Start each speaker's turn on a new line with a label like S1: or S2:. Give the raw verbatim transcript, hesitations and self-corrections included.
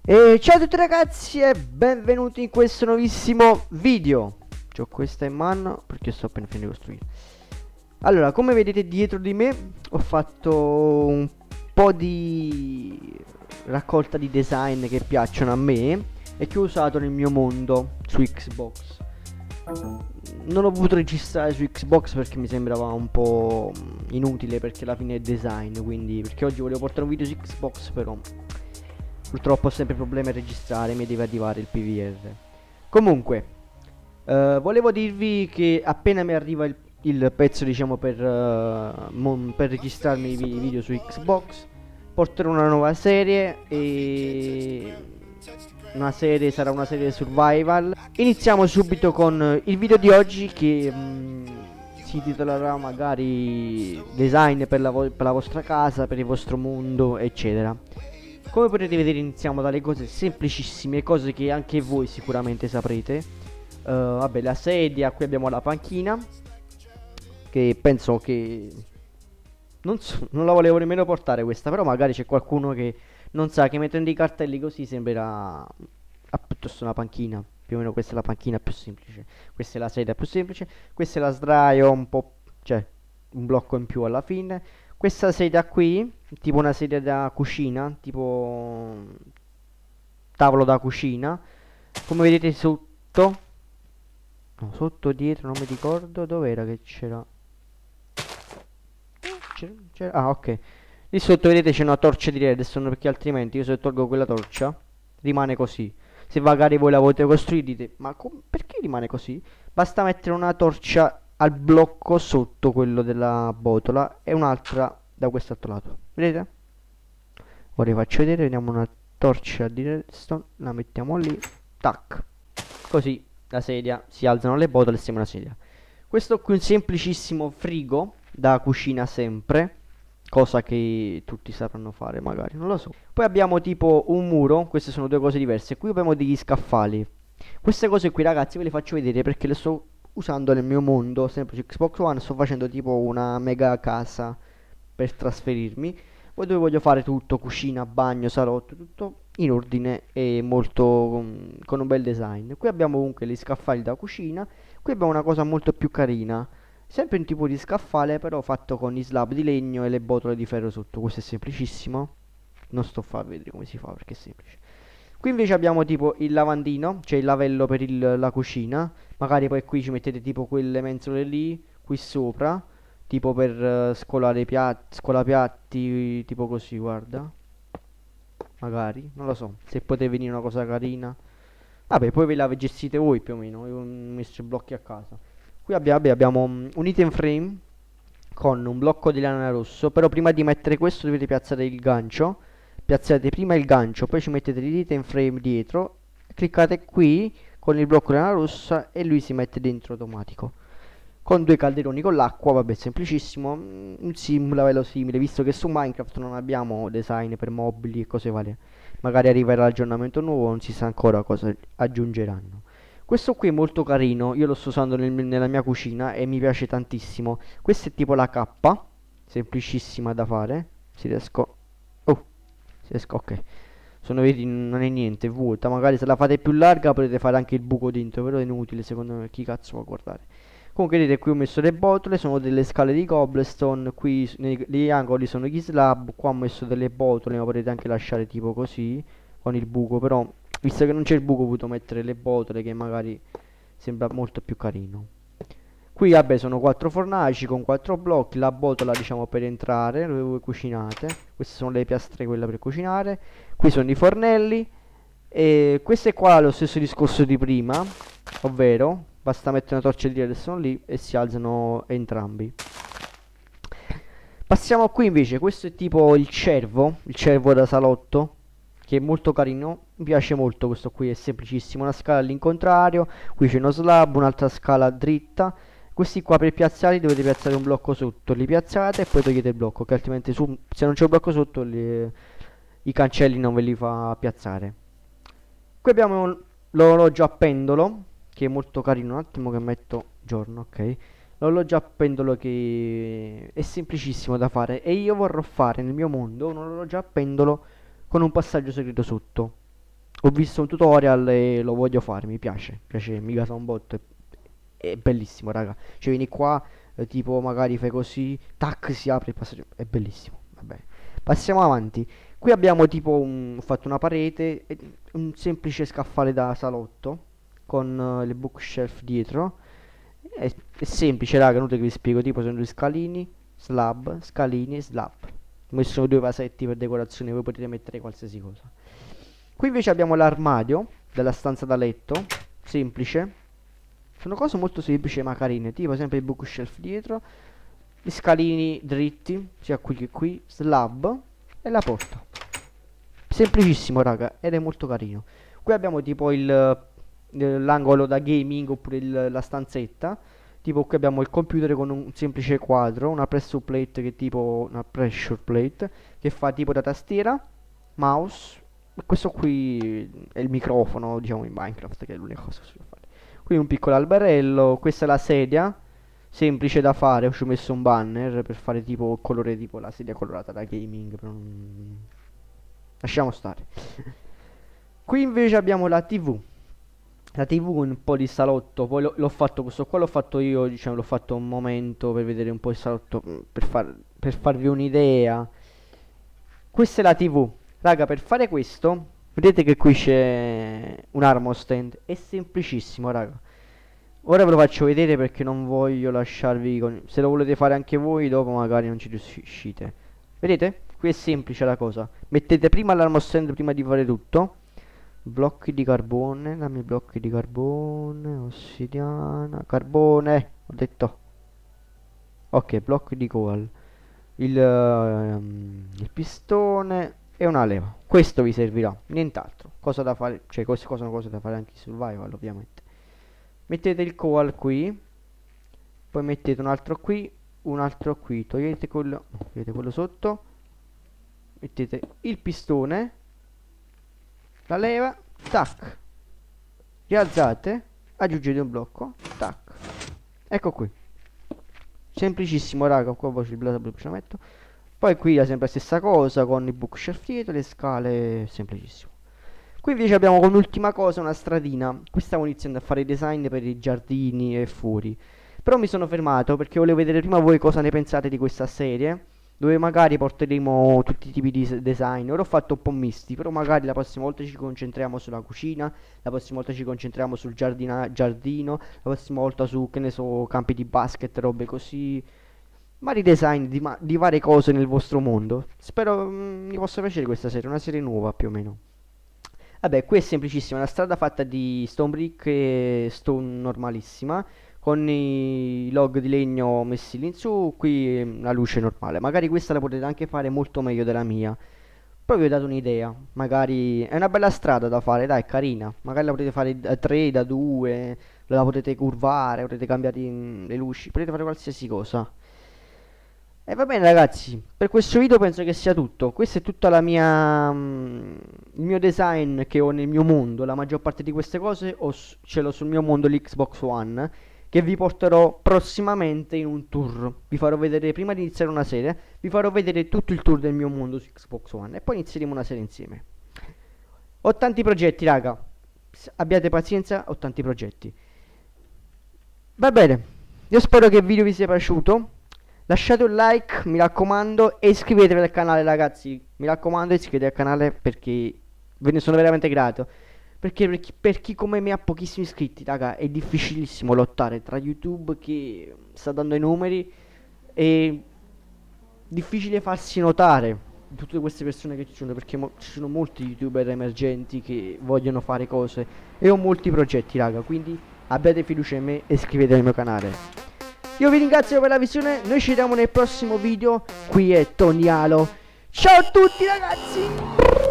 S1: E ciao a tutti ragazzi e benvenuti in questo nuovissimo video. C'ho questa in mano perché sto appena finendo di costruire. Allora, come vedete dietro di me ho fatto un po' di raccolta di design che piacciono a me e che ho usato nel mio mondo su Xbox. Non ho potuto registrare su Xbox perché mi sembrava un po' inutile, perché alla fine è design, quindi perché oggi volevo portare un video su Xbox, però purtroppo ho sempre problemi a registrare, mi deve arrivare il P V R. Comunque, eh, volevo dirvi che appena mi arriva il, il pezzo, diciamo, per, uh, mon, per registrarmi i vi video su Xbox, porterò una nuova serie e... una serie sarà una serie survival. Iniziamo subito con il video di oggi che mh, si titolerà magari design per la, per la vostra casa, per il vostro mondo, eccetera. Come potete vedere iniziamo dalle cose semplicissime, cose che anche voi sicuramente saprete. uh, Vabbè, la sedia, qui abbiamo la panchina, che penso che... Non so, non la volevo nemmeno portare questa, però magari c'è qualcuno che non sa che mettendo i cartelli così sembrerà ah, piuttosto una panchina. Più o meno questa è la panchina più semplice, questa è la sedia più semplice, questa è la sdraio un po', cioè un blocco in più alla fine. Questa sedia qui, tipo una sedia da cucina, tipo tavolo da cucina. Come vedete sotto, no, sotto, dietro, non mi ricordo dov'era che c'era. Ah, ok. Lì sotto vedete c'è una torcia di redstone, perché altrimenti io se tolgo quella torcia rimane così. Se magari voi la volete costruire dite, ma perché rimane così? Basta mettere una torcia al blocco sotto quello della botola e un'altra da quest'altro lato. Vedete? Ora vi faccio vedere, vediamo una torcia di redstone, la mettiamo lì, tac. Così la sedia, si alzano le botole e sembra una sedia. Questo qui è un semplicissimo frigo da cucina sempre, cosa che tutti sapranno fare magari, non lo so. Poi abbiamo tipo un muro, queste sono due cose diverse. Qui abbiamo degli scaffali. Queste cose qui ragazzi ve le faccio vedere perché le sto usando nel mio mondo, sempre su Xbox One. Sto facendo tipo una mega casa per trasferirmi. Poi dove voglio fare tutto, cucina, bagno, salotto, tutto in ordine e molto um, con un bel design. Qui abbiamo comunque gli scaffali da cucina. Qui abbiamo una cosa molto più carina, sempre un tipo di scaffale però fatto con i slab di legno e le botole di ferro sotto. Questo è semplicissimo, non sto a far vedere come si fa perché è semplice. Qui invece abbiamo tipo il lavandino, cioè il lavello per il, la cucina. Magari poi qui ci mettete tipo quelle mensole lì, qui sopra, tipo per uh, scolare piatti, scolapiatti, tipo così, guarda. Magari, non lo so, se potete venire una cosa carina. Vabbè, poi ve la gestite voi più o meno, io ho messo i blocchi a casa. Qui abbiamo, vabbè, abbiamo um, un item frame con un blocco di lana rosso, però prima di mettere questo dovete piazzare il gancio. Piazzate prima il gancio, poi ci mettete l'item frame dietro, cliccate qui con il blocco di lana rossa e lui si mette dentro automatico. Con due calderoni con l'acqua, vabbè, semplicissimo, un simulavello simile, visto che su Minecraft non abbiamo design per mobili e cose varie. Magari arriverà l'aggiornamento nuovo, non si sa ancora cosa aggiungeranno. Questo qui è molto carino, io lo sto usando nel, nella mia cucina e mi piace tantissimo. Questa è tipo la K, semplicissima da fare. Si riesco... Oh, si riesco, ok. Sono, vedi, non è niente, è vuota. Magari se la fate più larga potete fare anche il buco dentro, però è inutile secondo me, chi cazzo può guardare. Comunque vedete qui ho messo le botole, sono delle scale di cobblestone, qui nei, negli angoli sono gli slab, qua ho messo delle botole, ma potete anche lasciare tipo così, con il buco, però visto che non c'è il buco ho voluto mettere le botole che magari sembra molto più carino. Qui vabbè sono quattro fornaci con quattro blocchi, la botola diciamo per entrare, dove voi cucinate, queste sono le piastre quelle per cucinare, qui sono i fornelli, e questo è qua lo stesso discorso di prima, ovvero... basta mettere una torcia di redstone lì e si alzano entrambi. Passiamo qui invece, questo è tipo il cervo, il cervo da salotto, che è molto carino, mi piace molto questo qui, è semplicissimo, una scala all'incontrario, qui c'è uno slab, un'altra scala dritta. Questi qua per piazzarli dovete piazzare un blocco sotto, li piazzate e poi togliete il blocco, che altrimenti su, se non c'è un blocco sotto li, i cancelli non ve li fa piazzare. Qui abbiamo l'orologio a pendolo, che è molto carino, un attimo che metto giorno, ok. L'orologio a pendolo che è semplicissimo da fare e io vorrò fare nel mio mondo un orologio a pendolo con un passaggio segreto sotto. ho visto un tutorial e lo voglio fare, mi piace, mi piace, mi gasa un botto, è, è bellissimo, raga. Cioè vieni qua, eh, tipo magari fai così, tac, si apre il passaggio, è bellissimo. Vabbè, passiamo avanti. Qui abbiamo tipo un, ho fatto una parete, e un semplice scaffale da salotto con uh, le bookshelf dietro. È, è semplice, raga, non che vi spiego, tipo sono due scalini, slab, scalini e slab. Come sono due vasetti per decorazione, voi potete mettere qualsiasi cosa. Qui invece abbiamo l'armadio della stanza da letto, semplice. Sono cose molto semplici ma carine, tipo sempre il bookshelf dietro, gli scalini dritti, sia qui che qui, slab e la porta. Semplicissimo, raga, ed è molto carino. Qui abbiamo tipo il l'angolo da gaming oppure il, la stanzetta. Tipo qui abbiamo il computer con un semplice quadro, una pressure plate che è tipo una pressure plate che fa tipo da tastiera, mouse. E questo qui è il microfono, diciamo in Minecraft, che è l'unica cosa che si può fare. Qui un piccolo alberello, questa è la sedia, semplice da fare, ci ho messo un banner per fare tipo il colore tipo la sedia colorata da gaming, però non... lasciamo stare. Qui invece abbiamo la tivù. La tivù con un po' di salotto, poi l'ho fatto, questo qua l'ho fatto io, diciamo, l'ho fatto un momento per vedere un po' il salotto, per, far, per farvi un'idea. Questa è la tivù. Raga, per fare questo, vedete che qui c'è un armor stand, è semplicissimo, raga. Ora ve lo faccio vedere perché non voglio lasciarvi con... se lo volete fare anche voi, dopo magari non ci riuscite. Vedete? Qui è semplice la cosa. Mettete prima l'armor stand prima di fare tutto. Blocchi di carbone, dammi blocchi di carbone, ossidiana, carbone, ho detto. Ok, blocchi di coal. Il, um, il pistone e una leva. Questo vi servirà, nient'altro. Cosa da fare, cioè queste cose sono cose da fare anche in survival, ovviamente. Mettete il coal qui, poi mettete un altro qui, un altro qui, togliete quello, togliete quello sotto, mettete il pistone, la leva, tac, rialzate, aggiungete un blocco, tac, ecco qui, semplicissimo, raga. Qua poi il bla bla ce la metto. Poi qui è sempre la stessa cosa con il bookshelf dietro, le scale, semplicissimo. Qui invece abbiamo come ultima cosa una stradina. Qui stavo iniziando a fare i design per i giardini e fuori, però mi sono fermato perché volevo vedere prima voi cosa ne pensate di questa serie, dove magari porteremo tutti i tipi di design. Ora ho fatto un po' misti, però magari la prossima volta ci concentriamo sulla cucina, la prossima volta ci concentriamo sul giardina giardino, la prossima volta su, che ne so, campi di basket, robe così, vari design di, di varie cose nel vostro mondo. Spero mm, mi possa piacere questa serie, una serie nuova più o meno. Vabbè, qui è semplicissima, una strada fatta di stone brick e stone normalissima, con i log di legno messi lì in su, qui la luce normale. Magari questa la potete anche fare molto meglio della mia, però vi ho dato un'idea. Magari è una bella strada da fare, dai, è carina. Magari la potete fare da tre, da due, la potete curvare, potete cambiare in- le luci, potete fare qualsiasi cosa. E va bene ragazzi, per questo video penso che sia tutto. Questo è tutta la mia mm, il mio design che ho nel mio mondo. La maggior parte di queste cose ho s- ce l'ho sul mio mondo l'Xbox One, che vi porterò prossimamente in un tour. Vi farò vedere, prima di iniziare una serie, vi farò vedere tutto il tour del mio mondo su Xbox One e poi inizieremo una serie insieme. Ho tanti progetti, raga. S- Abbiate pazienza, ho tanti progetti. Va bene, io spero che il video vi sia piaciuto. Lasciate un like, mi raccomando, e iscrivetevi al canale, ragazzi. Mi raccomando, iscrivetevi al canale perché ve ne sono veramente grato. Perché per chi, per chi come me ha pochissimi iscritti, raga, è difficilissimo lottare tra YouTube che sta dando i numeri e difficile farsi notare tutte queste persone che ci sono, perché mo- ci sono molti YouTuber emergenti che vogliono fare cose e ho molti progetti, raga, quindi abbiate fiducia in me e iscrivetevi al mio canale. Io vi ringrazio per la visione, noi ci vediamo nel prossimo video. Qui è Tonialo. Ciao a tutti ragazzi.